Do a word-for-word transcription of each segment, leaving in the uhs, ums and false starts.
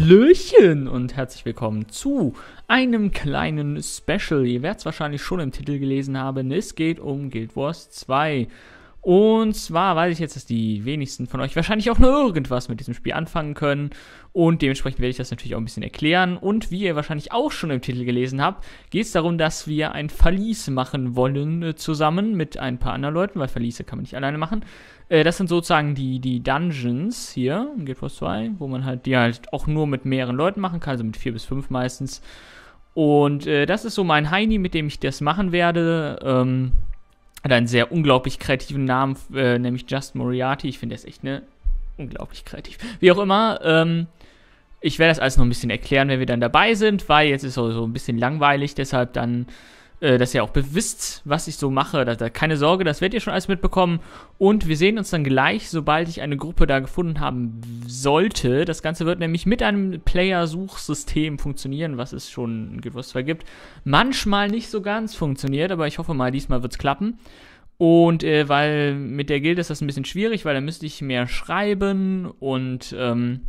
Hallöchen und herzlich willkommen zu einem kleinen Special. Ihr werdet es wahrscheinlich schon im Titel gelesen haben. Es geht um Guild Wars zwei. Und zwar weiß ich jetzt, dass die wenigsten von euch wahrscheinlich auch nur irgendwas mit diesem Spiel anfangen können. Und dementsprechend werde ich das natürlich auch ein bisschen erklären. Und wie ihr wahrscheinlich auch schon im Titel gelesen habt, geht es darum, dass wir ein Verlies machen wollen äh, zusammen mit ein paar anderen Leuten, weil Verliese kann man nicht alleine machen. Äh, das sind sozusagen die, die Dungeons hier in Guild Wars zwei, wo man halt die halt auch nur mit mehreren Leuten machen kann, also mit vier bis fünf meistens. Und äh, das ist so mein Heini, mit dem ich das machen werde. Ähm... Hat einen sehr unglaublich kreativen Namen, äh, nämlich Just Moriarty. Ich finde, der ist echt ne, unglaublich kreativ. Wie auch immer, ähm, ich werde das alles noch ein bisschen erklären, wenn wir dann dabei sind, weil jetzt ist es so, so ein bisschen langweilig, deshalb dann, äh, dass ihr auch wisst, was ich so mache. Da, da, keine Sorge, das werdet ihr schon alles mitbekommen. Und wir sehen uns dann gleich, sobald ich eine Gruppe da gefunden haben sollte. Das Ganze wird nämlich mit einem Player-Suchsystem funktionieren, was es schon in Guild Wars zwei gibt. Manchmal nicht so ganz funktioniert, aber ich hoffe mal, diesmal wird es klappen. Und äh, weil mit der Guild ist das ein bisschen schwierig, weil da müsste ich mehr schreiben und ähm,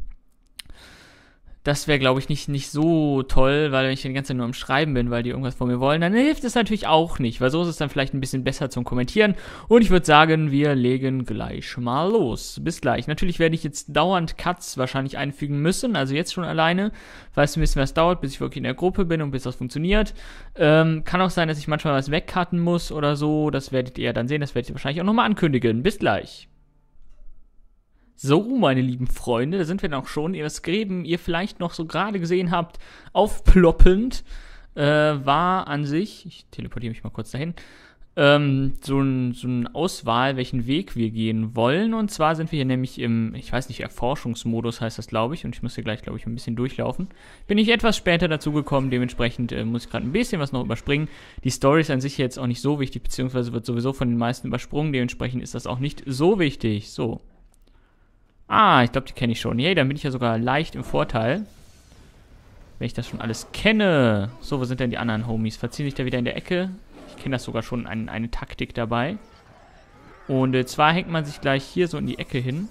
das wäre, glaube ich, nicht, nicht so toll, weil wenn ich die ganze Zeit nur am Schreiben bin, weil die irgendwas von mir wollen, dann hilft es natürlich auch nicht, weil so ist es dann vielleicht ein bisschen besser zum Kommentieren. Und ich würde sagen, wir legen gleich mal los. Bis gleich. Natürlich werde ich jetzt dauernd Cuts wahrscheinlich einfügen müssen, also jetzt schon alleine, weil es ein bisschen was dauert, bis ich wirklich in der Gruppe bin und bis das funktioniert. Ähm, kann auch sein, dass ich manchmal was wegcutten muss oder so, das werdet ihr dann sehen, das werdet ihr wahrscheinlich auch nochmal ankündigen. Bis gleich. So, meine lieben Freunde, da sind wir dann auch schon. Ihr das Gräben, ihr vielleicht noch so gerade gesehen habt, aufploppend, äh, war an sich, ich teleportiere mich mal kurz dahin, ähm, so ein, so eine Auswahl, welchen Weg wir gehen wollen. Und zwar sind wir hier nämlich im, ich weiß nicht, Erforschungsmodus heißt das, glaube ich. Und ich muss hier gleich, glaube ich, ein bisschen durchlaufen. Bin ich etwas später dazu gekommen, dementsprechend äh, muss ich gerade ein bisschen was noch überspringen. Die Story ist an sich jetzt auch nicht so wichtig, beziehungsweise wird sowieso von den meisten übersprungen. Dementsprechend ist das auch nicht so wichtig. So. Ah, ich glaube, die kenne ich schon. Yay, dann bin ich ja sogar leicht im Vorteil. Wenn ich das schon alles kenne. So, wo sind denn die anderen Homies? Verziehen sich da wieder in der Ecke. Ich kenne das sogar schon, ein, eine Taktik dabei. Und äh, zwar hängt man sich gleich hier so in die Ecke hin.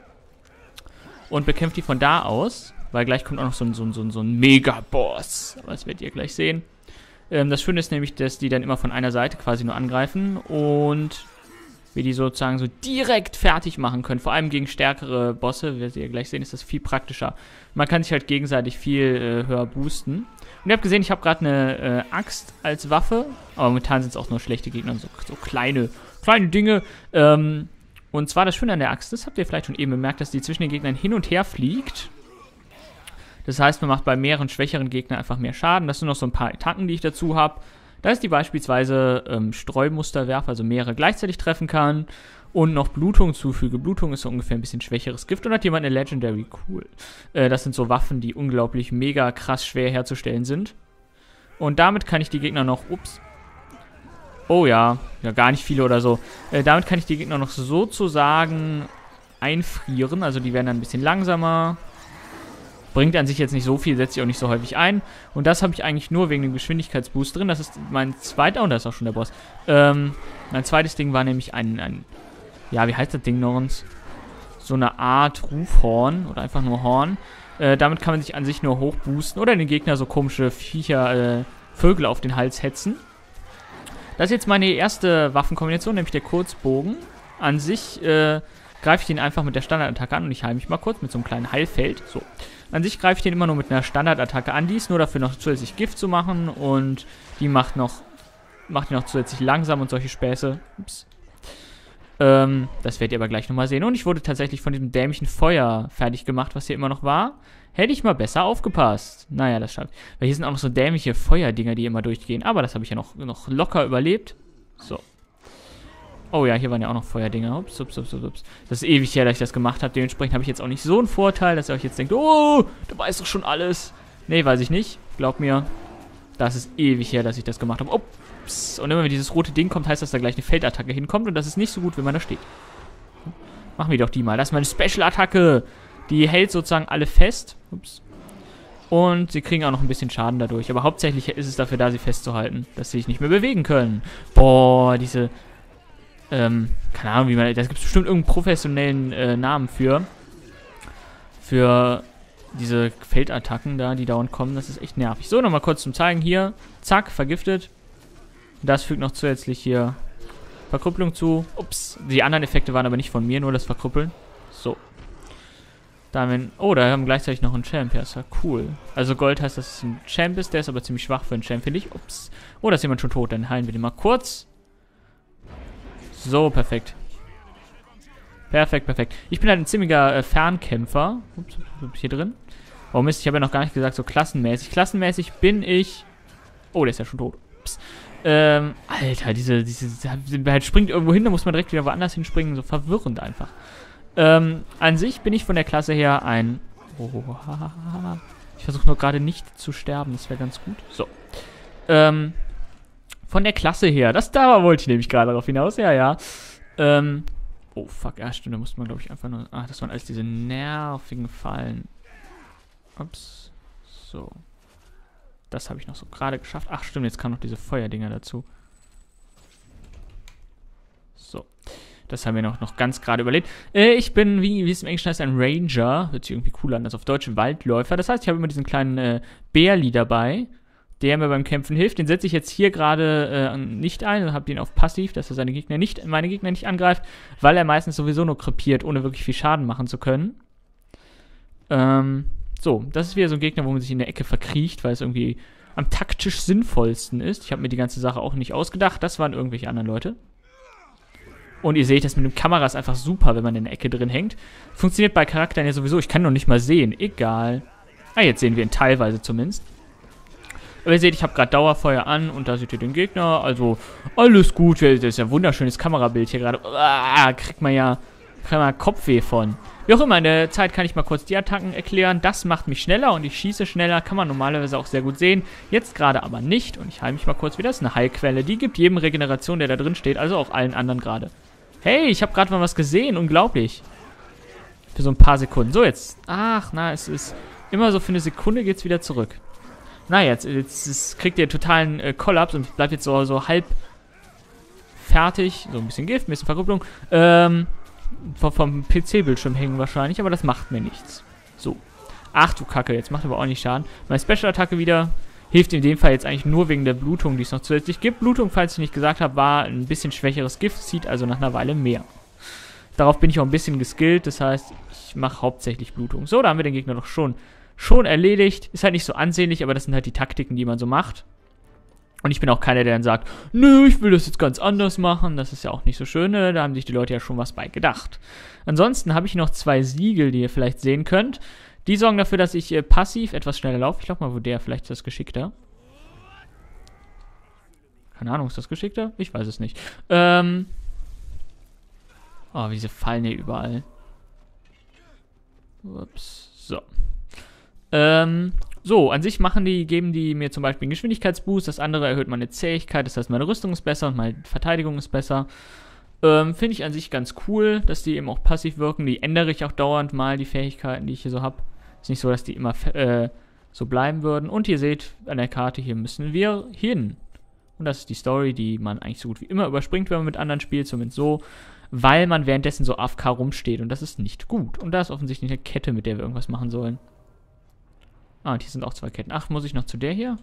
Und bekämpft die von da aus. Weil gleich kommt auch noch so ein, so ein, so ein, so ein Mega-Boss. Aber das werdet ihr gleich sehen. Ähm, das Schöne ist nämlich, dass die dann immer von einer Seite quasi nur angreifen. Und wir die sozusagen so direkt fertig machen können. Vor allem gegen stärkere Bosse, wie ihr gleich sehen, ist das viel praktischer. Man kann sich halt gegenseitig viel äh, höher boosten. Und ihr habt gesehen, ich habe gerade eine äh, Axt als Waffe. Aber momentan sind es auch nur schlechte Gegner, so, so kleine, kleine Dinge. Ähm, und zwar das Schöne an der Axt, das habt ihr vielleicht schon eben bemerkt, dass die zwischen den Gegnern hin und her fliegt. Das heißt, man macht bei mehreren schwächeren Gegnern einfach mehr Schaden. Das sind noch so ein paar Attacken, die ich dazu habe. Da ist die beispielsweise ähm, Streumusterwerfer, also mehrere gleichzeitig treffen kann und noch Blutung zufüge. Blutung ist so ungefähr ein bisschen schwächeres Gift und hat jemand eine Legendary, cool. Äh, das sind so Waffen, die unglaublich mega krass schwer herzustellen sind. Und damit kann ich die Gegner noch, ups, oh ja, ja gar nicht viele oder so. Äh, damit kann ich die Gegner noch sozusagen einfrieren, also die werden dann ein bisschen langsamer. Bringt an sich jetzt nicht so viel, setzt sich auch nicht so häufig ein. Und das habe ich eigentlich nur wegen dem Geschwindigkeitsboost drin. Das ist mein zweiter, und da ist auch schon der Boss. Ähm, mein zweites Ding war nämlich ein, ein ja, wie heißt das Ding noch? So eine Art Rufhorn oder einfach nur Horn. Äh, damit kann man sich an sich nur hochboosten oder den Gegner so komische Viecher, äh, Vögel auf den Hals hetzen. Das ist jetzt meine erste Waffenkombination, nämlich der Kurzbogen. An sich, äh, greife ich den einfach mit der Standardattacke an und ich heile mich mal kurz mit so einem kleinen Heilfeld. So. An sich greife ich den immer nur mit einer Standardattacke an. Die ist nur dafür noch zusätzlich Gift zu machen und die macht noch macht ihn noch zusätzlich langsam und solche Späße. Ups. Ähm, das werdet ihr aber gleich nochmal sehen. Und ich wurde tatsächlich von diesem dämlichen Feuer fertig gemacht, was hier immer noch war. Hätte ich mal besser aufgepasst. Naja, das schafft. Weil hier sind auch noch so dämliche Feuerdinger, die immer durchgehen. Aber das habe ich ja noch, noch locker überlebt. So. Oh ja, hier waren ja auch noch Feuerdinger. Ups, ups, ups, ups. Das ist ewig her, dass ich das gemacht habe. Dementsprechend habe ich jetzt auch nicht so einen Vorteil, dass ihr euch jetzt denkt, oh, du weißt doch schon alles. Nee, weiß ich nicht. Glaub mir, das ist ewig her, dass ich das gemacht habe. Ups. Und immer wenn dieses rote Ding kommt, heißt das, dass da gleich eine Feldattacke hinkommt. Und das ist nicht so gut, wenn man da steht. Machen wir doch die mal. Das ist meine Special-Attacke. Die hält sozusagen alle fest. Ups. Und sie kriegen auch noch ein bisschen Schaden dadurch. Aber hauptsächlich ist es dafür da, sie festzuhalten, dass sie sich nicht mehr bewegen können. Boah, diese... Ähm, keine Ahnung, wie man... Da gibt es bestimmt irgendeinen professionellen äh, Namen für. Für diese Feldattacken da, die dauernd kommen, das ist echt nervig. So, nochmal kurz zum Zeigen. Hier, zack, vergiftet. Das fügt noch zusätzlich hier Verkrüppelung zu. Ups, die anderen Effekte waren aber nicht von mir, nur das Verkrüppeln. So. Da haben wir, oh, da haben wir gleichzeitig noch einen Champ. Ja, ist ja cool. Also Gold heißt, dass es ein Champ ist. Der ist aber ziemlich schwach für einen Champ, finde ich. Ups. Oh, da ist jemand schon tot. Dann heilen wir den mal kurz. So, perfekt. Perfekt, perfekt. Ich bin halt ein ziemlicher äh, Fernkämpfer. Ups, hier drin. Oh Mist, ich habe ja noch gar nicht gesagt, so klassenmäßig. Klassenmäßig bin ich... Oh, der ist ja schon tot. Ups. Ähm, Alter, diese, diese... Halt springt irgendwo hin, da muss man direkt wieder woanders hinspringen. So verwirrend einfach. Ähm, an sich bin ich von der Klasse her ein... Oh, ich versuche nur gerade nicht zu sterben, das wäre ganz gut. So. Ähm, von der Klasse her, das da wollte ich nämlich gerade darauf hinaus, ja, ja. Ähm, oh, fuck, ja, stimmt, da musste man, glaube ich, einfach nur... Ach, das waren alles diese nervigen Fallen. Ups. So. Das habe ich noch so gerade geschafft. Ach, stimmt, jetzt kamen noch diese Feuerdinger dazu. So. Das haben wir noch, noch ganz gerade überlebt. Äh, ich bin, wie, wie es im Englischen heißt, ein Ranger. Hört sich irgendwie cool an, als auf Deutsch Waldläufer. Das heißt, ich habe immer diesen kleinen äh, Bärli dabei, der mir beim Kämpfen hilft. Den setze ich jetzt hier gerade äh, nicht ein. Also habe den auf Passiv, dass er seine Gegner nicht, meine Gegner nicht angreift, weil er meistens sowieso nur krepiert, ohne wirklich viel Schaden machen zu können. Ähm, so, das ist wieder so ein Gegner, wo man sich in der Ecke verkriecht, weil es irgendwie am taktisch sinnvollsten ist. Ich habe mir die ganze Sache auch nicht ausgedacht. Das waren irgendwelche anderen Leute. Und ihr seht, das mit dem Kamera ist einfach super, wenn man in der Ecke drin hängt. Funktioniert bei Charakteren ja sowieso. Ich kann noch nicht mal sehen. Egal. Ah, jetzt sehen wir ihn teilweise zumindest. Aber ihr seht, ich habe gerade Dauerfeuer an und da seht ihr den Gegner. Also, alles gut. Das ist ja ein wunderschönes Kamerabild hier gerade. Ah, kriegt man ja, kriegt man Kopfweh von. Wie auch immer, in der Zeit kann ich mal kurz die Attacken erklären. Das macht mich schneller und ich schieße schneller. Kann man normalerweise auch sehr gut sehen. Jetzt gerade aber nicht. Und ich heile mich mal kurz wieder. Das ist eine Heilquelle. Die gibt jedem Regeneration, der da drin steht. Also auch allen anderen gerade. Hey, ich habe gerade mal was gesehen. Unglaublich. Für so ein paar Sekunden. So, jetzt. Ach, na, es ist immer so für eine Sekunde geht's wieder zurück. Na, jetzt, jetzt, jetzt kriegt ihr totalen äh, Kollaps und bleibt jetzt so, so halb fertig. So ein bisschen Gift, ein bisschen Verkrüppelung. Ähm, vom, vom P C-Bildschirm hängen wahrscheinlich, aber das macht mir nichts. So. Ach du Kacke, jetzt macht aber auch nicht Schaden. Meine Special-Attacke wieder. Hilft in dem Fall jetzt eigentlich nur wegen der Blutung, die es noch zusätzlich gibt. Blutung, falls ich nicht gesagt habe, war ein bisschen schwächeres Gift, zieht also nach einer Weile mehr. Darauf bin ich auch ein bisschen geskillt, das heißt, ich mache hauptsächlich Blutung. So, da haben wir den Gegner doch schon, schon erledigt. Ist halt nicht so ansehnlich, aber das sind halt die Taktiken, die man so macht. Und ich bin auch keiner, der dann sagt, nö, ich will das jetzt ganz anders machen. Das ist ja auch nicht so schön, ne? Da haben sich die Leute ja schon was bei gedacht. Ansonsten habe ich noch zwei Siegel, die ihr vielleicht sehen könnt. Die sorgen dafür, dass ich äh, passiv etwas schneller laufe. Ich glaube mal, wo der, vielleicht ist das geschickter. Keine Ahnung, ist das geschickter? Ich weiß es nicht. Ähm. Oh, wie diese Fallen hier überall. Ups. So. Ähm. So, an sich machen die, geben die mir zum Beispiel einen Geschwindigkeitsboost. Das andere erhöht meine Zähigkeit. Das heißt, meine Rüstung ist besser und meine Verteidigung ist besser. Ähm, finde ich an sich ganz cool, dass die eben auch passiv wirken. Die ändere ich auch dauernd mal, die Fähigkeiten, die ich hier so habe. Ist nicht so, dass die immer äh, so bleiben würden. Und ihr seht an der Karte, hier müssen wir hin. Und das ist die Story, die man eigentlich so gut wie immer überspringt, wenn man mit anderen spielt, zumindest so, weil man währenddessen so A F K rumsteht. Und das ist nicht gut. Und da ist offensichtlich eine Kette, mit der wir irgendwas machen sollen. Ah, und hier sind auch zwei Ketten. Ach, muss ich noch zu der hier?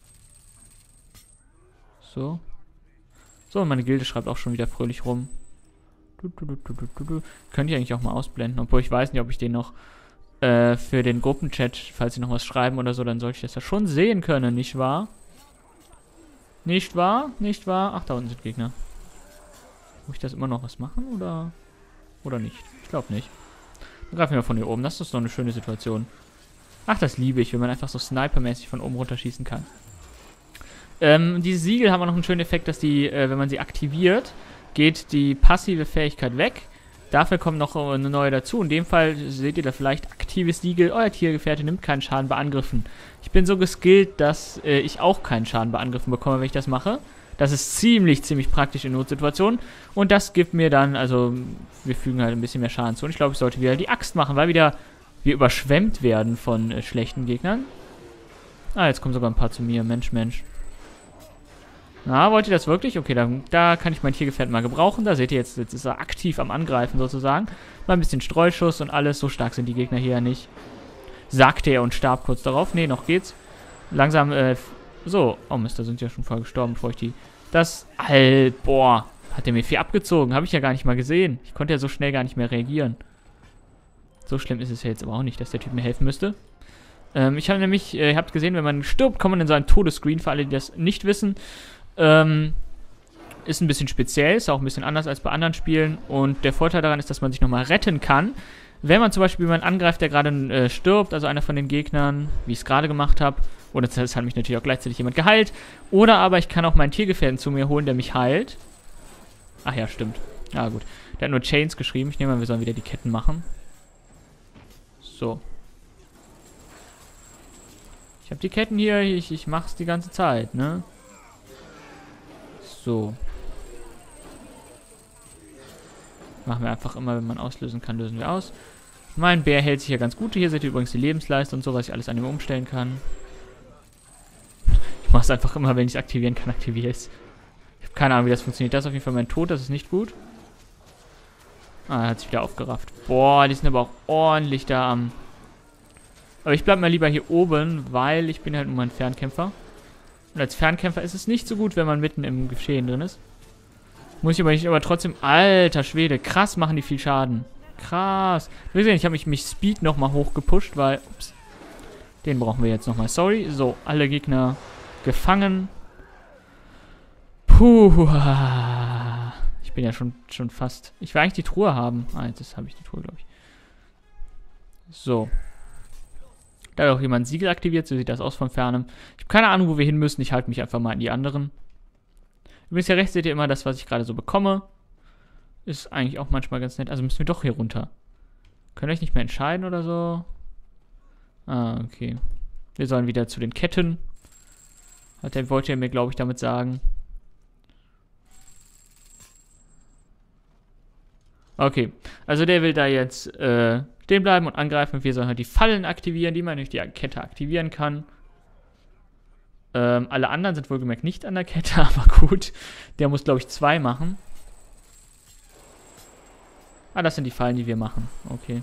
So. So, meine Gilde schreibt auch schon wieder fröhlich rum. Du, du, du, du, du, du. Könnt ihr eigentlich auch mal ausblenden, obwohl ich weiß nicht, ob ich den noch äh, für den Gruppenchat, falls sie noch was schreiben oder so, dann sollte ich das ja schon sehen können, nicht wahr? Nicht wahr? Nicht wahr? Ach, da unten sind Gegner. Muss ich das immer noch was machen oder oder nicht? Ich glaube nicht. Dann greifen wir von hier oben. Das ist doch eine schöne Situation. Ach, das liebe ich, wenn man einfach so snipermäßig von oben runterschießen kann. Ähm, diese Siegel haben auch noch einen schönen Effekt, dass die, äh, wenn man sie aktiviert, geht die passive Fähigkeit weg. Dafür kommt noch eine neue dazu. In dem Fall seht ihr da vielleicht aktives Siegel. Euer Tiergefährte nimmt keinen Schaden bei Angriffen. Ich bin so geskillt, dass äh, ich auch keinen Schaden bei Angriffen bekomme, wenn ich das mache. Das ist ziemlich, ziemlich praktisch in Notsituationen. Und das gibt mir dann, also wir fügen halt ein bisschen mehr Schaden zu. Und ich glaube, ich sollte wieder die Axt machen, weil wieder wir überschwemmt werden von äh, schlechten Gegnern. Ah, jetzt kommen sogar ein paar zu mir. Mensch, Mensch. Na, wollt ihr das wirklich? Okay, dann, da kann ich mein Tiergefährt mal gebrauchen. Da seht ihr jetzt, jetzt ist er aktiv am Angreifen sozusagen. Mal ein bisschen Streuschuss und alles. So stark sind die Gegner hier ja nicht. sagte er und starb kurz darauf. Nee, noch geht's. Langsam, äh, so. Oh Mist, da sind ja schon voll gestorben, bevor ich die... Das, halt, boah, hat der mir viel abgezogen. Habe ich ja gar nicht mal gesehen. Ich konnte ja so schnell gar nicht mehr reagieren. So schlimm ist es ja jetzt aber auch nicht, dass der Typ mir helfen müsste. Ähm, ich habe nämlich, äh, ihr habt gesehen, wenn man stirbt, kommt man in so einen Todesscreen, für alle, die das nicht wissen. Ähm, ist ein bisschen speziell, ist auch ein bisschen anders als bei anderen Spielen. Und der Vorteil daran ist, dass man sich nochmal retten kann. Wenn man zum Beispiel jemanden angreift, der gerade äh, stirbt, also einer von den Gegnern, wie ich es gerade gemacht habe, oder das hat mich natürlich auch gleichzeitig jemand geheilt. Oder aber ich kann auch meinen Tiergefährten zu mir holen, der mich heilt. Ach ja, stimmt. Ja, gut. Der hat nur Chains geschrieben. Ich nehme mal, wir sollen wieder die Ketten machen. So. Ich habe die Ketten hier. Ich, ich mache es die ganze Zeit, ne? So. Machen wir einfach immer, wenn man auslösen kann, lösen wir aus. Mein Bär hält sich ja ganz gut. Hier seht ihr übrigens die Lebensleiste und so, was ich alles an ihm umstellen kann. Ich mache es einfach immer, wenn ich es aktivieren kann, aktiviere ich es. Ich habe keine Ahnung, wie das funktioniert. Das ist auf jeden Fall mein Tod, das ist nicht gut. Ah, er hat sich wieder aufgerafft. Boah, die sind aber auch ordentlich da am... Aber ich bleib mal lieber hier oben, weil ich bin halt nur mal ein Fernkämpfer. Und als Fernkämpfer ist es nicht so gut, wenn man mitten im Geschehen drin ist. Muss ich aber nicht, aber trotzdem... Alter Schwede, krass machen die viel Schaden. Krass. Wir sehen, ich habe mich, mich Speed nochmal hochgepusht, weil... Ups. Den brauchen wir jetzt nochmal. Sorry. So, alle Gegner gefangen. Puh. Ich bin ja schon, schon fast... Ich will eigentlich die Truhe haben. Ah, jetzt habe ich die Truhe, glaube ich. So. Da hat auch jemand ein Siegel aktiviert. So sieht das aus von Fernem. Ich habe keine Ahnung, wo wir hin müssen. Ich halte mich einfach mal in die anderen. Übrigens, hier rechts seht ihr immer das, was ich gerade so bekomme. Ist eigentlich auch manchmal ganz nett. Also müssen wir doch hier runter. Könnt ihr euch nicht mehr entscheiden oder so? Ah, okay. Wir sollen wieder zu den Ketten. Hat der, wollte er mir, glaube ich, damit sagen. Okay. Also der will da jetzt äh, stehen bleiben und angreifen. Wir sollen halt die Fallen aktivieren, die man durch die Kette aktivieren kann. Ähm, alle anderen sind wohlgemerkt nicht an der Kette, aber gut. Der muss, glaube ich, zwei machen. Ah, das sind die Fallen, die wir machen. Okay.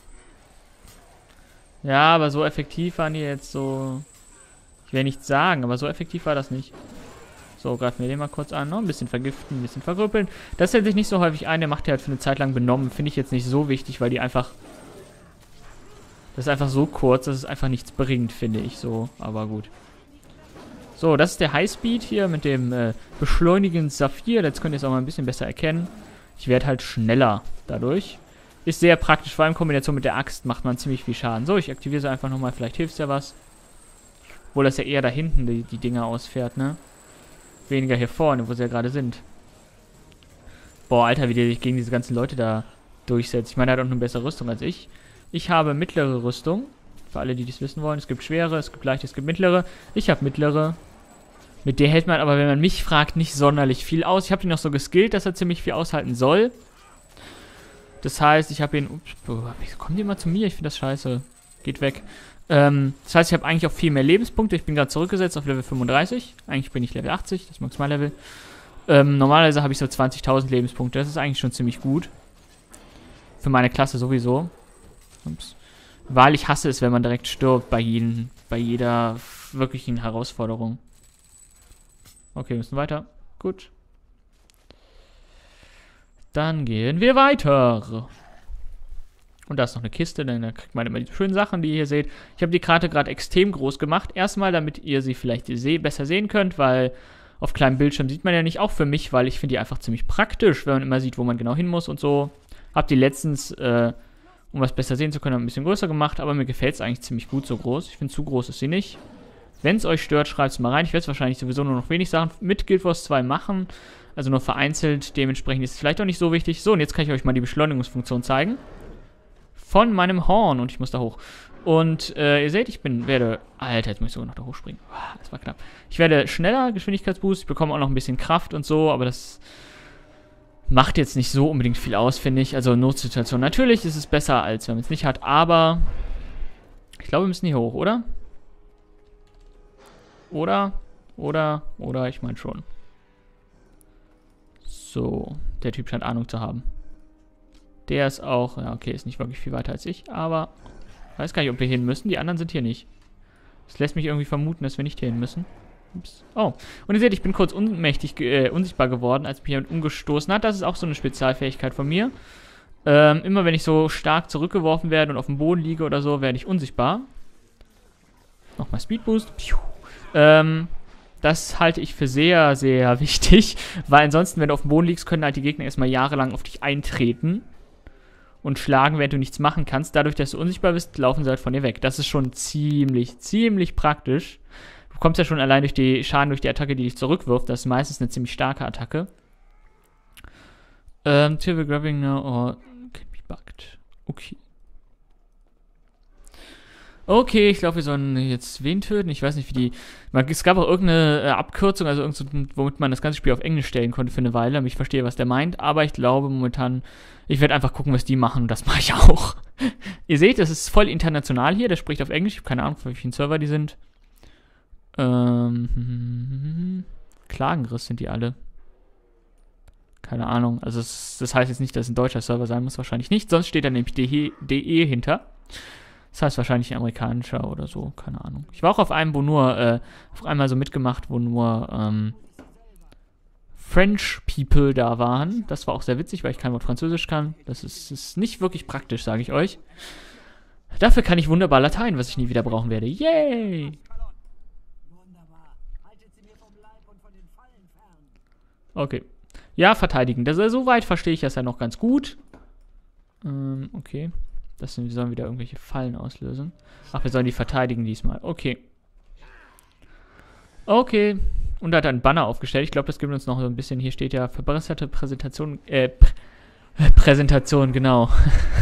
Ja, aber so effektiv waren die jetzt so... Ich will nicht sagen, aber so effektiv war das nicht. So, greifen wir den mal kurz an. Noch ein bisschen vergiften, ein bisschen vergrüppeln. Das hält sich nicht so häufig ein. Der macht ja halt für eine Zeit lang benommen. Finde ich jetzt nicht so wichtig, weil die einfach... Das ist einfach so kurz, dass es einfach nichts bringt, finde ich so. Aber gut. So, das ist der Highspeed hier mit dem äh, beschleunigenden Saphir. Jetzt könnt ihr es auch mal ein bisschen besser erkennen. Ich werde halt schneller dadurch. Ist sehr praktisch, vor allem in Kombination mit der Axt macht man ziemlich viel Schaden. So, ich aktiviere sie einfach nochmal, vielleicht hilft es ja was. Obwohl das ja eher da hinten die, die Dinger ausfährt, ne? Weniger hier vorne, wo sie ja gerade sind. Boah, Alter, wie der sich gegen diese ganzen Leute da durchsetzt. Ich meine, er hat auch eine bessere Rüstung als ich. Ich habe mittlere Rüstung. Für alle, die das wissen wollen. Es gibt schwere, es gibt leichte, es gibt mittlere. Ich habe mittlere. Mit der hält man aber, wenn man mich fragt, nicht sonderlich viel aus. Ich habe ihn noch so geskillt, dass er ziemlich viel aushalten soll. Das heißt, ich habe ihn... Ups, wieso kommen die immer zu mir? Ich finde das scheiße. Geht weg. Ähm, das heißt, ich habe eigentlich auch viel mehr Lebenspunkte. Ich bin gerade zurückgesetzt auf Level fünfunddreißig. Eigentlich bin ich Level achtzig, das Maximallevel. Ähm, normalerweise habe ich so zwanzigtausend Lebenspunkte. Das ist eigentlich schon ziemlich gut. Für meine Klasse sowieso. Ups. Weil ich hasse es, wenn man direkt stirbt bei, jeden, bei jeder wirklichen Herausforderung. Okay, wir müssen weiter. Gut. Dann gehen wir weiter. Und da ist noch eine Kiste, denn da kriegt man immer die schönen Sachen, die ihr hier seht. Ich habe die Karte gerade extrem groß gemacht. Erstmal, damit ihr sie vielleicht se- besser sehen könnt, weil auf kleinem Bildschirm sieht man ja nicht. Auch für mich, weil ich finde die einfach ziemlich praktisch, wenn man immer sieht, wo man genau hin muss und so. Hab die letztens, äh, um was besser sehen zu können, ein bisschen größer gemacht, aber mir gefällt es eigentlich ziemlich gut so groß. Ich finde, zu groß ist sie nicht. Wenn es euch stört, schreibt es mal rein. Ich werde wahrscheinlich sowieso nur noch wenig Sachen mit Guild Wars zwei machen. Also nur vereinzelt. Dementsprechend ist es vielleicht auch nicht so wichtig. So, und jetzt kann ich euch mal die Beschleunigungsfunktion zeigen. Von meinem Horn. Und ich muss da hoch. Und äh, ihr seht, ich bin, werde... Alter, jetzt muss ich sogar noch da hochspringen. Das war knapp. Ich werde schneller, Geschwindigkeitsboost. Ich bekomme auch noch ein bisschen Kraft und so. Aber das macht jetzt nicht so unbedingt viel aus, finde ich. Also Notsituation. Natürlich ist es besser, als wenn man es nicht hat. Aber ich glaube, wir müssen hier hoch, oder? Oder, oder, oder, ich meine schon. So, der Typ scheint Ahnung zu haben. Der ist auch, ja okay, ist nicht wirklich viel weiter als ich, aber Weiß gar nicht, ob wir hin müssen. Die anderen sind hier nicht. Das lässt mich irgendwie vermuten, dass wir nicht hier hin müssen. Ups. Oh, und ihr seht, ich bin kurz unmächtig, äh, unsichtbar geworden, als mich jemand umgestoßen hat. Das ist auch so eine Spezialfähigkeit von mir. Ähm, immer wenn ich so stark zurückgeworfen werde und auf dem Boden liege oder so, werde ich unsichtbar. Nochmal Speedboost. Ähm, das halte ich für sehr, sehr wichtig, weil ansonsten, wenn du auf dem Boden liegst, können halt die Gegner erstmal jahrelang auf dich eintreten und schlagen, während du nichts machen kannst. Dadurch, dass du unsichtbar bist, laufen sie halt von dir weg. Das ist schon ziemlich, ziemlich praktisch. Du bekommst ja schon allein durch die Schaden durch die Attacke, die dich zurückwirft. Das ist meistens eine ziemlich starke Attacke. Ähm, Trivial Grabbing now or can be bugged. Okay. Okay, ich glaube, wir sollen jetzt wen töten. Ich weiß nicht, wie die... Man, es gab auch irgendeine äh, Abkürzung, also irgend so, womit man das ganze Spiel auf Englisch stellen konnte für eine Weile, damit ich verstehe, was der meint. Aber ich glaube momentan, ich werde einfach gucken, was die machen. Und das mache ich auch. Ihr seht, das ist voll international hier. Der spricht auf Englisch. Ich habe keine Ahnung, für welchen Server die sind. Ähm... Klagenriss sind die alle. Keine Ahnung. Also es, das heißt jetzt nicht, dass es ein deutscher Server sein muss. Wahrscheinlich nicht. Sonst steht da nämlich D E hinter. Das heißt wahrscheinlich ein amerikanischer oder so, keine Ahnung. Ich war auch auf einem, wo nur, äh, auf einmal so mitgemacht, wo nur, ähm, French People da waren. Das war auch sehr witzig, weil ich kein Wort Französisch kann. Das ist, ist nicht wirklich praktisch, sage ich euch. Dafür kann ich wunderbar Latein, was ich nie wieder brauchen werde. Yay! Okay. Ja, verteidigen. Das, so weit verstehe ich das ja noch ganz gut. Ähm, okay. Das sind, wir sollen wieder irgendwelche Fallen auslösen. Ach, wir sollen die verteidigen diesmal. Okay. Okay. Und da hat er einen Banner aufgestellt. Ich glaube, das gibt uns noch so ein bisschen. Hier steht ja verbesserte Präsentation. Äh, Pr Präsentation, genau.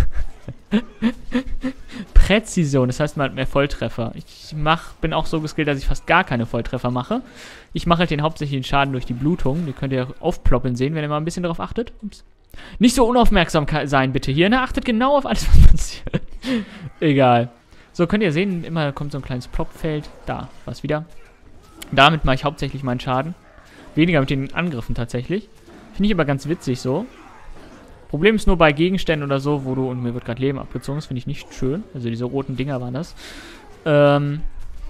Präzision. Das heißt, man hat mehr Volltreffer. Ich mach, bin auch so geskillt, dass ich fast gar keine Volltreffer mache. Ich mache halt den hauptsächlichen Schaden durch die Blutung. Die könnt ihr aufploppen sehen, wenn ihr mal ein bisschen darauf achtet. Ups. Nicht so unaufmerksam sein, bitte hier. Ne? Achtet genau auf alles, was passiert. Egal. So, könnt ihr sehen, immer kommt so ein kleines Plopfeld. Da, was wieder. Damit mache ich hauptsächlich meinen Schaden. Weniger mit den Angriffen tatsächlich. Finde ich aber ganz witzig so. Problem ist nur bei Gegenständen oder so, wo du, und mir wird gerade Leben abgezogen, das finde ich nicht schön. Also diese roten Dinger waren das. Ähm,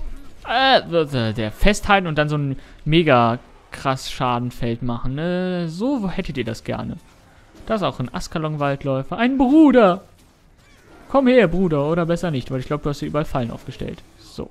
äh, der Festhalten und dann so ein mega krass Schadenfeld machen. Ne? So hättet ihr das gerne. Da ist auch ein Askalon-Waldläufer. Ein Bruder! Komm her, Bruder. Oder besser nicht, weil ich glaube, du hast hier überall Fallen aufgestellt. So.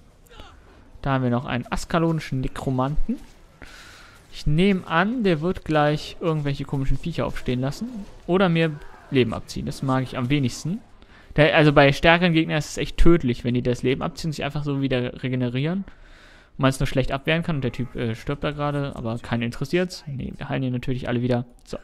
Da haben wir noch einen askalonischen Nekromanten. Ich nehme an, der wird gleich irgendwelche komischen Viecher aufstehen lassen. Oder mir Leben abziehen. Das mag ich am wenigsten. Der, also bei stärkeren Gegnern ist es echt tödlich, wenn die das Leben abziehen und sich einfach so wieder regenerieren. Und man es nur schlecht abwehren kann und der Typ äh, stirbt da gerade, aber keinen interessiert's. Ne, wir heilen ihn natürlich alle wieder. So.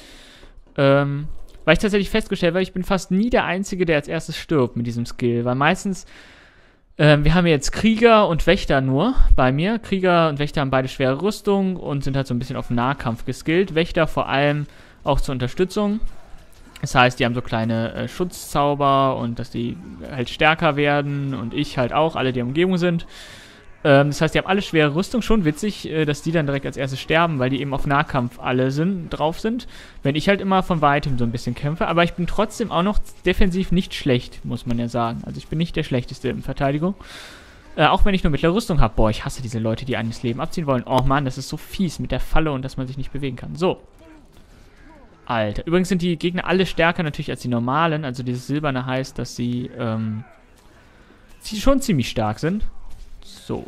Ähm, weil ich tatsächlich festgestellt habe, ich bin fast nie der Einzige, der als erstes stirbt mit diesem Skill. Weil meistens, ähm, wir haben jetzt Krieger und Wächter nur bei mir. Krieger und Wächter haben beide schwere Rüstung und sind halt so ein bisschen auf Nahkampf geskillt. Wächter vor allem auch zur Unterstützung. Das heißt, die haben so kleine äh, Schutzzauber und dass die halt stärker werden und ich halt auch, alle, die in der Umgebung sind. Ähm, das heißt, die haben alle schwere Rüstung. Schon witzig, äh, dass die dann direkt als erstes sterben, weil die eben auf Nahkampf alle sind, drauf sind. Wenn ich halt immer von weitem so ein bisschen kämpfe. Aber ich bin trotzdem auch noch defensiv nicht schlecht, muss man ja sagen. Also ich bin nicht der Schlechteste in Verteidigung. Äh, auch wenn ich nur mittlere Rüstung habe. Boah, ich hasse diese Leute, die einem das Leben abziehen wollen. Oh Mann, das ist so fies mit der Falle und dass man sich nicht bewegen kann. So. Alter. Übrigens sind die Gegner alle stärker natürlich als die normalen. Also dieses Silberne heißt, dass sie, ähm, sie schon ziemlich stark sind. So.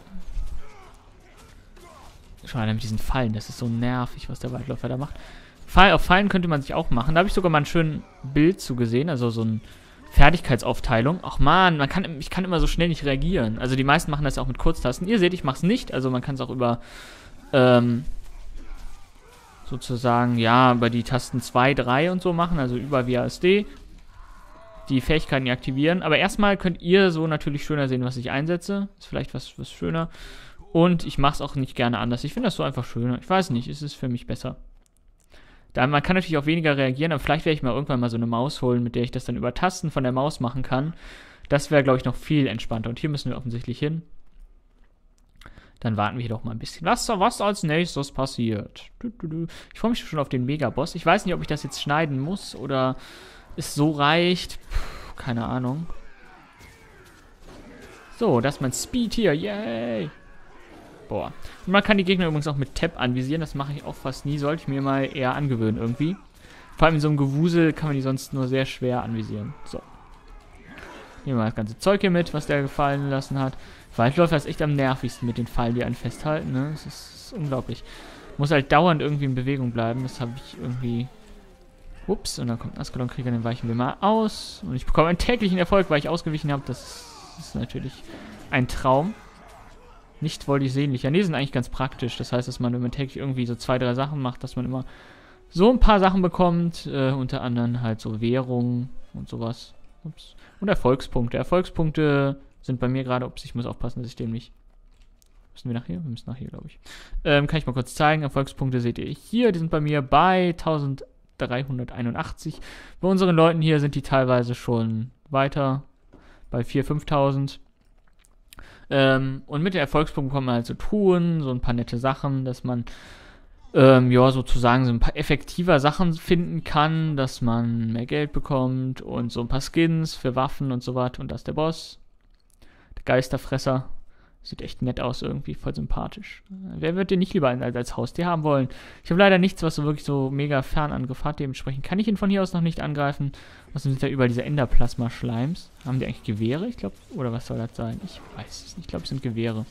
Schau mal mit diesen Fallen. Das ist so nervig, was der Waldläufer da macht. Fall, auf Fallen könnte man sich auch machen. Da habe ich sogar mal ein schönes Bild zu gesehen. Also so eine Fertigkeitsaufteilung. Ach man, man kann, ich kann immer so schnell nicht reagieren. Also die meisten machen das auch mit Kurztasten. Ihr seht, ich mache es nicht. Also man kann es auch über, ähm, sozusagen, ja, über die Tasten zwei, drei und so machen. Also über W A S D. Die Fähigkeiten aktivieren. Aber erstmal könnt ihr so natürlich schöner sehen, was ich einsetze. Ist vielleicht was, was schöner. Und ich mache es auch nicht gerne anders. Ich finde das so einfach schöner. Ich weiß nicht, es ist für mich besser. Da, man kann natürlich auch weniger reagieren, aber vielleicht werde ich mal irgendwann mal so eine Maus holen, mit der ich das dann über Tasten von der Maus machen kann. Das wäre, glaube ich, noch viel entspannter. Und hier müssen wir offensichtlich hin. Dann warten wir hier doch mal ein bisschen. Was, was als nächstes passiert? Ich freue mich schon auf den Megaboss. Ich weiß nicht, ob ich das jetzt schneiden muss oder es so reicht. Puh, keine Ahnung. So, das ist mein Speed hier. Yay! Boah. Und man kann die Gegner übrigens auch mit Tab anvisieren. Das mache ich auch fast nie. Sollte ich mir mal eher angewöhnen irgendwie. Vor allem in so einem Gewusel kann man die sonst nur sehr schwer anvisieren. So. Nehmen wir mal das ganze Zeug hier mit, was der gefallen lassen hat. Waldläufer ist echt am nervigsten mit den Fallen, die einen festhalten, ne? Das ist, das ist unglaublich. Muss halt dauernd irgendwie in Bewegung bleiben. Das habe ich irgendwie... Ups, und dann kommt ein Askalon-Krieger, den weichen wir mal aus. Und ich bekomme einen täglichen Erfolg, weil ich ausgewichen habe. Das ist natürlich ein Traum. Nicht wollte ich sehnlicher. Ne, sind eigentlich ganz praktisch. Das heißt, dass man, wenn man täglich irgendwie so zwei, drei Sachen macht, dass man immer so ein paar Sachen bekommt. Äh, unter anderem halt so Währung und sowas. Ups. Und Erfolgspunkte. Erfolgspunkte sind bei mir gerade... Ups, ich muss aufpassen, dass ich dem nicht... Müssen wir nach hier? Wir müssen nach hier, glaube ich. Ähm, kann ich mal kurz zeigen. Erfolgspunkte seht ihr hier. Die sind bei mir bei eintausenddreihunderteinundachtzig. Bei unseren Leuten hier sind die teilweise schon weiter. Bei viertausend, fünftausend. Ähm, und mit den Erfolgspunkten kommen halt so Truhen, so ein paar nette Sachen, dass man ähm, ja, sozusagen so ein paar effektiver Sachen finden kann, dass man mehr Geld bekommt und so ein paar Skins für Waffen und so was. Und das ist der Boss. Der Geisterfresser. Sieht echt nett aus irgendwie, voll sympathisch. Wer wird den nicht lieber als, als Haustier haben wollen? Ich habe leider nichts, was so wirklich so mega Fernangriff hat. Dementsprechend kann ich ihn von hier aus noch nicht angreifen. Was sind da überall diese Enderplasma-Schleims? Haben die eigentlich Gewehre? Ich glaube, oder was soll das sein? Ich weiß es nicht. Ich glaube, es sind Gewehre.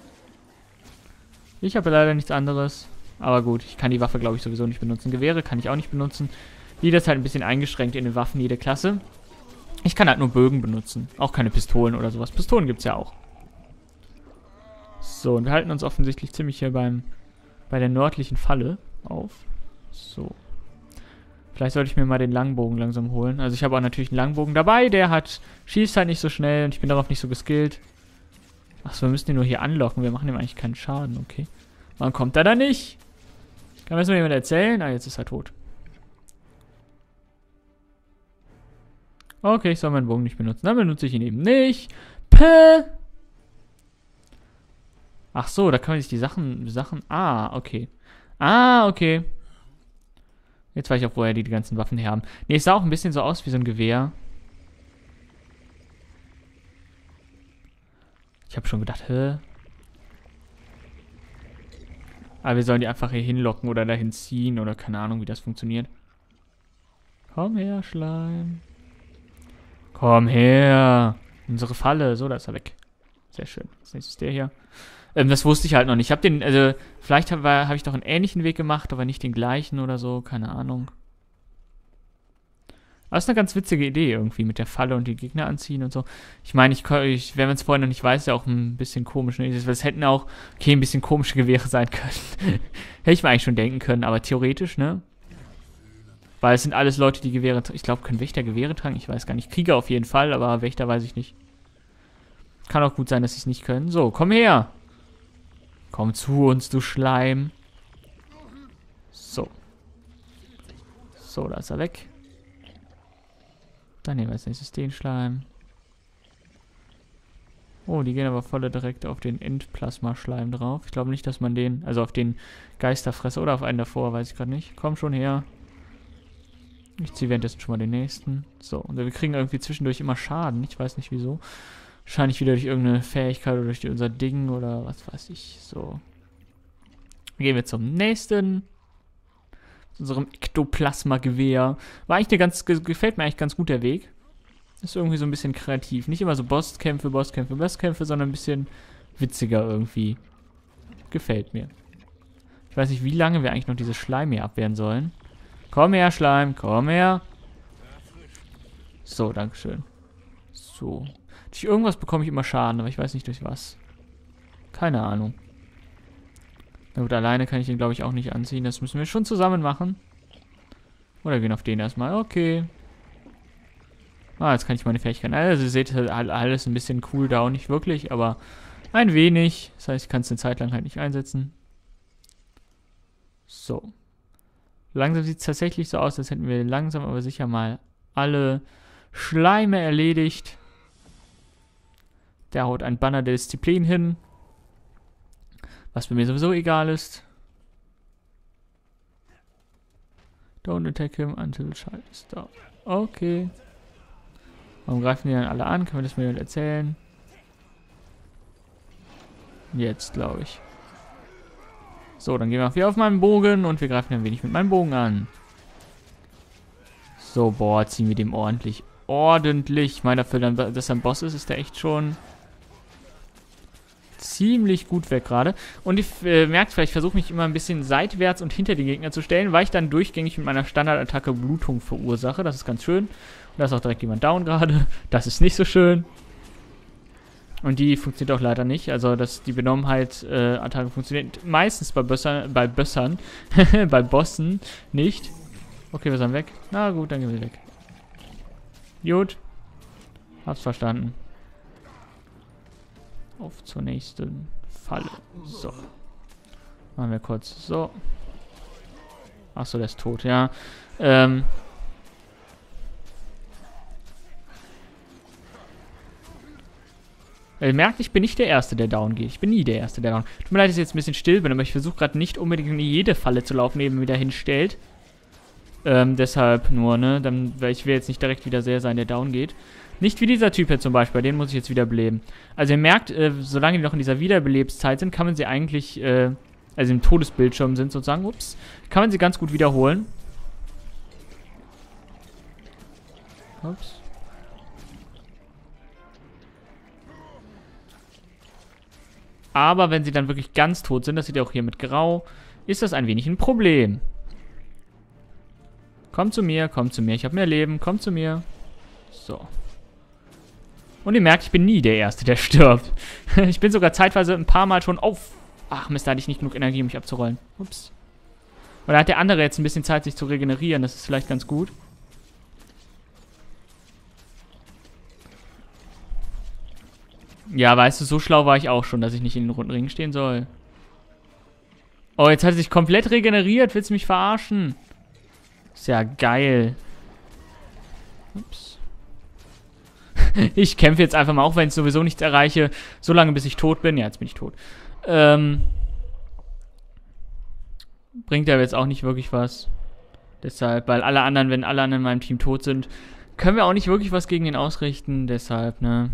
Ich habe leider nichts anderes. Aber gut, ich kann die Waffe, glaube ich, sowieso nicht benutzen. Gewehre kann ich auch nicht benutzen. Jeder ist halt ein bisschen eingeschränkt in den Waffen, jede Klasse. Ich kann halt nur Bögen benutzen. Auch keine Pistolen oder sowas. Pistolen gibt es ja auch. So, und wir halten uns offensichtlich ziemlich hier beim bei der nördlichen Falle auf. So. Vielleicht sollte ich mir mal den Langbogen langsam holen. Also ich habe auch natürlich einen Langbogen dabei, der hat schießt halt nicht so schnell und ich bin darauf nicht so geskillt. Achso, wir müssen den nur hier anlocken. Wir machen ihm eigentlich keinen Schaden, okay. Warum kommt er da nicht? Kann mir das mal jemand erzählen? Ah, jetzt ist er tot. Okay, ich soll meinen Bogen nicht benutzen. Dann benutze ich ihn eben nicht. Päh! Ach so, da kann man sich die Sachen, Sachen, ah, okay. Ah, okay. Jetzt weiß ich auch, woher die die ganzen Waffen her haben. Ne, es sah auch ein bisschen so aus wie so ein Gewehr. Ich habe schon gedacht, hä? Aber wir sollen die einfach hier hinlocken oder dahin ziehen oder keine Ahnung, wie das funktioniert. Komm her, Schleim. Komm her. Unsere Falle. So, da ist er weg. Sehr schön. Als nächstes der hier. Ähm, das wusste ich halt noch nicht. Ich habe den, also, vielleicht habe hab ich doch einen ähnlichen Weg gemacht, aber nicht den gleichen oder so. Keine Ahnung. Aber das ist eine ganz witzige Idee irgendwie mit der Falle und die Gegner anziehen und so. Ich meine, ich, ich, wenn man es vorher noch nicht weiß, ist ja auch ein bisschen komisch. Ne? Es hätten auch, okay, ein bisschen komische Gewehre sein können. Hätte ich mir eigentlich schon denken können, aber theoretisch, ne? Weil es sind alles Leute, die Gewehre tragen. Ich glaube, können Wächter Gewehre tragen? Ich weiß gar nicht. Krieger auf jeden Fall, aber Wächter weiß ich nicht. Kann auch gut sein, dass sie es nicht können. So, komm her. Komm zu uns, du Schleim. So. So, da ist er weg. Dann nehmen wir als nächstes den Schleim. Oh, die gehen aber voll direkt auf den Endplasma-Schleim drauf. Ich glaube nicht, dass man den, also auf den Geisterfresser oder auf einen davor, weiß ich gerade nicht. Komm schon her. Ich ziehe währenddessen schon mal den nächsten. So, und wir kriegen irgendwie zwischendurch immer Schaden. Ich weiß nicht wieso. Wahrscheinlich wieder durch irgendeine Fähigkeit oder durch unser Ding oder was weiß ich. So. Gehen wir zum nächsten. Zu unserem Ektoplasma-Gewehr. War eigentlich eine ganz, gefällt mir eigentlich ganz gut der Weg. Ist irgendwie so ein bisschen kreativ. Nicht immer so Bosskämpfe, Bosskämpfe, Bosskämpfe, sondern ein bisschen witziger irgendwie. Gefällt mir. Ich weiß nicht, wie lange wir eigentlich noch diese Schleim hier abwehren sollen. Komm her, Schleim, komm her. So, dankeschön. So. Durch irgendwas bekomme ich immer Schaden, aber ich weiß nicht durch was. Keine Ahnung. Na gut, alleine kann ich den, glaube ich, auch nicht anziehen. Das müssen wir schon zusammen machen. Oder gehen auf den erstmal. Okay. Ah, jetzt kann ich meine Fähigkeiten. Also, ihr seht halt alles ein bisschen Cooldown. Nicht wirklich, aber ein wenig. Das heißt, ich kann es eine Zeit lang halt nicht einsetzen. So. Langsam sieht es tatsächlich so aus, als hätten wir langsam aber sicher mal alle Schleime erledigt. Der haut ein Banner der Disziplin hin. Was bei mir sowieso egal ist. Don't attack him until the child is down. Okay. Warum greifen die dann alle an? Können wir das mir erzählen? Jetzt, glaube ich. So, dann gehen wir auch wieder auf meinen Bogen und wir greifen ein wenig mit meinem Bogen an. So, boah, ziehen wir dem ordentlich. Ordentlich. Ich meine, dafür, dass er ein Boss ist, ist der echt schon ziemlich gut weg gerade. Und ihr äh, merkt vielleicht, ich versuche mich immer ein bisschen seitwärts und hinter den Gegner zu stellen, weil ich dann durchgängig mit meiner Standardattacke Blutung verursache. Das ist ganz schön. Und da ist auch direkt jemand down gerade. Das ist nicht so schön. Und die funktioniert auch leider nicht. Also das, die Benommenheit-Attacke äh, funktioniert meistens bei Bössern, bei Bössern, bei Bossen nicht. Okay, wir sind weg. Na gut, dann gehen wir weg. Gut. Hab's verstanden. Auf zur nächsten Falle. So. Machen wir kurz. So. Achso, der ist tot, ja. Ähm. Ihr merkt, ich bin nicht der Erste, der down geht. Ich bin nie der Erste, der down. Tut mir leid, dass ich jetzt ein bisschen still bin, aber ich versuche gerade nicht unbedingt in jede Falle zu laufen, die ihr wieder hinstellt. Ähm, deshalb nur, ne? Dann, weil ich will jetzt nicht direkt wieder der sein, der down geht. Nicht wie dieser Typ hier zum Beispiel, den muss ich jetzt wiederbeleben. Also ihr merkt, äh, solange die noch in dieser Wiederbelebszeit sind, kann man sie eigentlich, äh, also im Todesbildschirm sind sozusagen, ups, kann man sie ganz gut wiederholen. Ups. Aber wenn sie dann wirklich ganz tot sind, das seht ihr auch hier mit Grau, ist das ein wenig ein Problem. Komm zu mir, komm zu mir, ich habe mehr Leben, komm zu mir. So. Und ihr merkt, ich bin nie der Erste, der stirbt. Ich bin sogar zeitweise ein paar Mal schon auf... Ach Mist, da hatte ich nicht genug Energie, um mich abzurollen. Ups. Oder hat der andere jetzt ein bisschen Zeit, sich zu regenerieren. Das ist vielleicht ganz gut. Ja, weißt du, so schlau war ich auch schon, dass ich nicht in den runden Ring stehen soll. Oh, jetzt hat er sich komplett regeneriert. Willst du mich verarschen? Ist ja geil. Ups. Ich kämpfe jetzt einfach mal, auch wenn ich sowieso nichts erreiche, so lange bis ich tot bin. Ja, jetzt bin ich tot. Ähm, bringt ja jetzt auch nicht wirklich was. Deshalb, weil alle anderen, wenn alle anderen in meinem Team tot sind, können wir auch nicht wirklich was gegen ihn ausrichten. Deshalb, ne,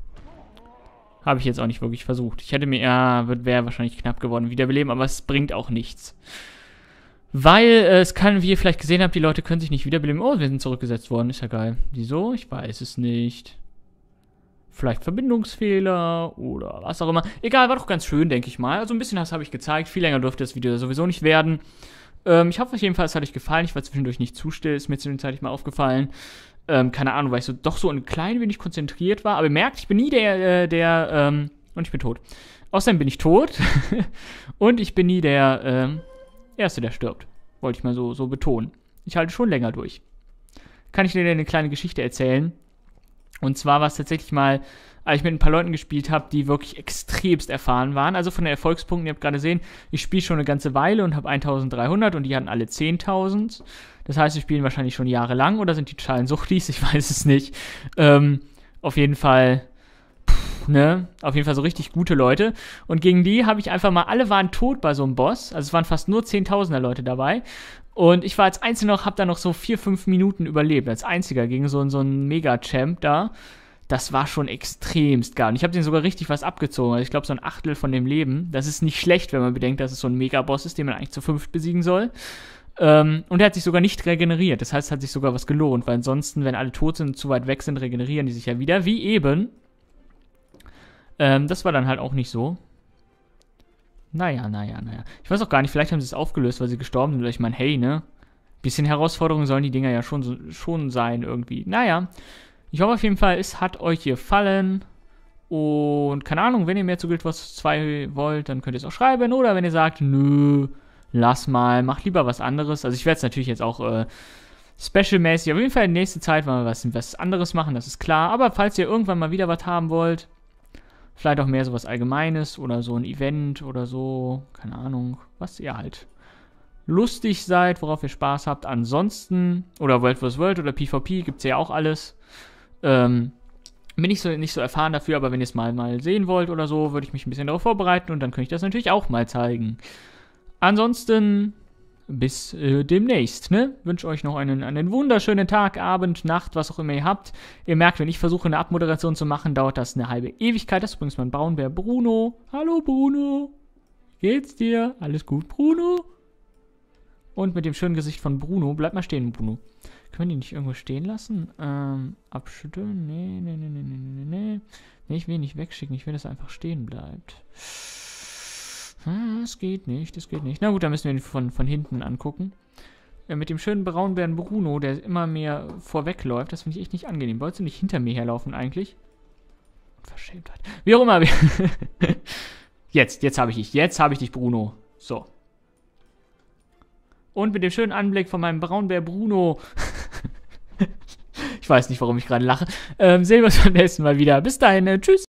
habe ich jetzt auch nicht wirklich versucht. Ich hätte mir, ja, wäre wahrscheinlich knapp geworden, wiederbeleben, aber es bringt auch nichts. Weil äh, es kann, wie ihr vielleicht gesehen habt, die Leute können sich nicht wiederbeleben. Oh, wir sind zurückgesetzt worden, ist ja geil. Wieso? Ich weiß es nicht. Vielleicht Verbindungsfehler oder was auch immer. Egal, war doch ganz schön, denke ich mal. Also ein bisschen das habe ich gezeigt. Viel länger dürfte das Video sowieso nicht werden. Ähm, ich hoffe auf jeden Fall, es hat euch gefallen. Ich war zwischendurch nicht zu still, ist mir zwischenzeitlich mal aufgefallen. Ähm, keine Ahnung, weil ich so doch so ein klein wenig konzentriert war. Aber ihr merkt, ich bin nie der, äh, der, ähm, und ich bin tot. Außerdem bin ich tot. Und ich bin nie der, ähm, Erste, der stirbt. Wollte ich mal so, so betonen. Ich halte schon länger durch. Kann ich dir eine kleine Geschichte erzählen? Und zwar war es tatsächlich mal, als ich mit ein paar Leuten gespielt habe, die wirklich extremst erfahren waren. Also von den Erfolgspunkten, ihr habt gerade gesehen, ich spiele schon eine ganze Weile und habe eintausenddreihundert und die hatten alle zehntausend. Das heißt, wir spielen wahrscheinlich schon jahrelang oder sind die totalen Suchtis? Ich weiß es nicht. Ähm, auf jeden Fall, pff, ne? Auf jeden Fall so richtig gute Leute. Und gegen die habe ich einfach mal, alle waren tot bei so einem Boss. Also es waren fast nur zehntausender Leute dabei. Und ich war als Einziger noch, hab da noch so vier, fünf Minuten überlebt. Als Einziger gegen so, so einen Mega-Champ da. Das war schon extremst geil. Und ich habe den sogar richtig was abgezogen. Also ich glaube, so ein Achtel von dem Leben. Das ist nicht schlecht, wenn man bedenkt, dass es so ein Mega-Boss ist, den man eigentlich zu fünft besiegen soll. Ähm, und er hat sich sogar nicht regeneriert. Das heißt, es hat sich sogar was gelohnt. Weil ansonsten, wenn alle tot sind und zu weit weg sind, regenerieren die sich ja wieder. Wie eben. Ähm, das war dann halt auch nicht so. Naja, naja, naja. Ich weiß auch gar nicht, vielleicht haben sie es aufgelöst, weil sie gestorben sind. Oder ich meine, hey, ne? Bisschen Herausforderungen sollen die Dinger ja schon, so, schon sein irgendwie. Naja. Ich hoffe auf jeden Fall, es hat euch gefallen. Und keine Ahnung, wenn ihr mehr zu Guild Wars zwei wollt, dann könnt ihr es auch schreiben. Oder wenn ihr sagt, nö, lass mal, mach lieber was anderes. Also ich werde es natürlich jetzt auch äh, special-mäßig, auf jeden Fall in nächster Zeit mal was, was anderes machen, das ist klar. Aber falls ihr irgendwann mal wieder was haben wollt, vielleicht auch mehr so was Allgemeines oder so ein Event oder so, keine Ahnung, was ihr halt lustig seid, worauf ihr Spaß habt. Ansonsten, oder World versus. World oder PvP, gibt's ja auch alles. Ähm, bin ich so, nicht so erfahren dafür, aber wenn ihr es mal, mal sehen wollt oder so, würde ich mich ein bisschen darauf vorbereiten und dann könnte ich das natürlich auch mal zeigen. Ansonsten, bis äh, demnächst, ne? Wünsche euch noch einen, einen wunderschönen Tag, Abend, Nacht, was auch immer ihr habt. Ihr merkt, wenn ich versuche, eine Abmoderation zu machen, dauert das eine halbe Ewigkeit. Das ist übrigens mein Braunbär Bruno. Hallo Bruno. Wie geht's dir? Alles gut, Bruno? Und mit dem schönen Gesicht von Bruno. Bleib mal stehen, Bruno. Können wir die nicht irgendwo stehen lassen? Ähm, abschütteln? Nee, nee, nee, nee, nee, nee, nee. Nee, ich will ihn nicht wegschicken. Ich will, dass er einfach stehen bleibt. Hm, das geht nicht, das geht nicht. Na gut, dann müssen wir ihn von, von hinten angucken. Äh, mit dem schönen Braunbären Bruno, der immer mehr vorwegläuft. Das finde ich echt nicht angenehm. Wolltest du nicht hinter mir herlaufen eigentlich? Unverschämtheit. Wie auch immer. Jetzt, jetzt habe ich dich. Jetzt habe ich dich, Bruno. So. Und mit dem schönen Anblick von meinem Braunbär Bruno. Ich weiß nicht, warum ich gerade lache. Ähm, sehen wir uns beim nächsten Mal wieder. Bis dahin. Äh, tschüss.